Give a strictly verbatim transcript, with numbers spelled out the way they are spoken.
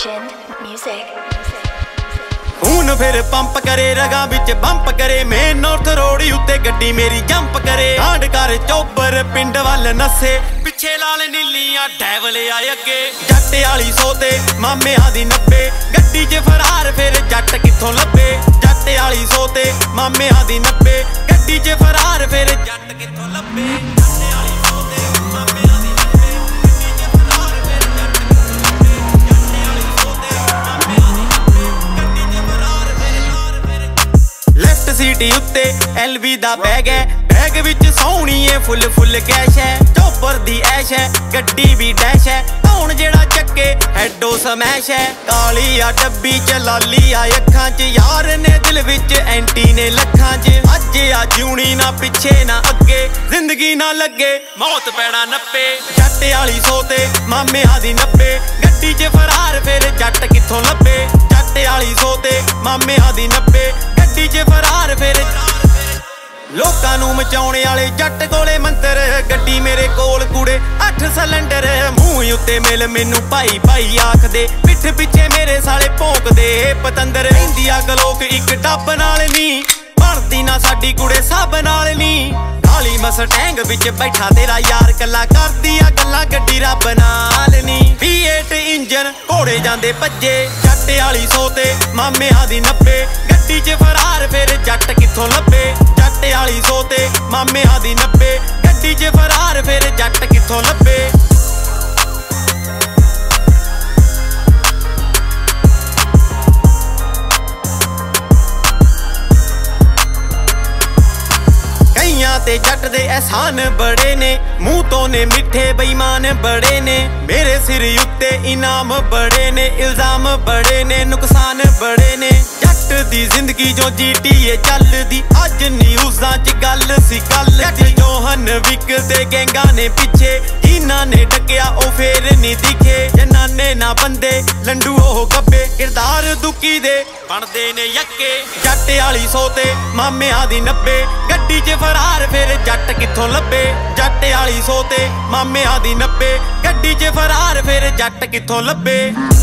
Legend Music. खून फिर pump करे रगा विच बंप करे मेन नॉर्थ रोड उत्ते गड्डी मेरी जंप करे कांड कर चौबर पिंड वल नसे पिछे लाल नीलियां डैवल आए अगे जट आली सौ ते मामे आदी नब्बे गड्डी च फरार फिर जट कित्थों लब्बे जट आली सौ ते मामे आदी नब्बे गड्डी च फरार फिर जट कित्थों लब्बे सीटी उत्ते एलवी दा बैग है बैग विच सोहनी है फुल फुल कैश है चौपर दी ऐश है गड्डी भी डैश है कौन जेड़ा चक्के हैडो समैश है काली आ डब्बी च लाली आ अखां च यार ने दिल विच एंटी ने लखां च अज आ जूनी ना पिछे ना अगे जिंदगी ना लगे मौत पैना नप्पे जट आली सौ ते मामे आदी नब्बे गड्डी च फरार फिर जट कित्थों लब्बे जट आली सौ ते मामे आदी नब्बे गड्डी च फरार फिर लोकां नूं मचाउणे वाले जट कोले मंतर गड्डी मेरे कोल कूड़े अठ सिलेंडर मूंह उत्ते मिल मैनू भाई भाई आखदे पिठ पिछे मेरे साले भौंकदे पतंदर रहिंदी अग लोक इक डब नाल नी बनदी ना साडी कुड़े सब नाल नी काली मसटैंग विच बैठा तेरा यार कल्ला करदी आ गल्लां गड्डी रब नाल नी वी एट इंजन घोड़े जांदे भज्जे जट आली सौ ते मामे आदी नब्बे गड्डी च फरार फिर जट कित्थों लब्बे जट आली सौ ते मामे आदी नब्बे गड्डी च फरार फिर जट कित्थों लब्बे ते जट दे एहसान बड़े ने मुंह तो ने मिठे बेईमान बड़े ने मेरे सिर उत्ते इनाम बड़े ने इल्जाम बड़े ने नुकसान बड़े ने जट दी जिंदगी जो जीटीए चलदी अज न्यूज़ां च गल सी कल जट जोहन विकदे गैंगा ने पिछे जिन्हां ने डकिया ओ फेर नहीं दिखे जनाने ना बंदे लंडू ओ गब्बे किरदार दुखी दे बनदे ने यक्के जट आली सौ ते मामे आदी नब्बे गड्डी च फरार फिर जट कित्थों लब्बे जट आली सौ ते मामे आदी नब्बे गड्डी च फरार फिर जट कित्थों लब्बे।